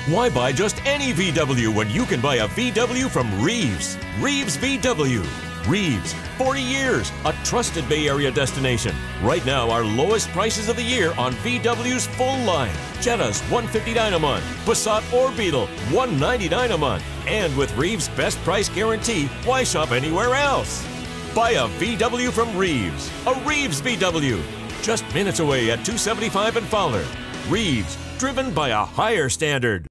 Why buy just any VW when you can buy a VW from Reeves? Reeves VW. Reeves, 40 years, a trusted Bay Area destination. Right now, our lowest prices of the year on VW's full line. Jetta's, $159 a month. Passat or Beetle, $199 a month. And with Reeves' best price guarantee, why shop anywhere else? Buy a VW from Reeves. A Reeves VW. Just minutes away at 275 and Fowler. Reeves, driven by a higher standard.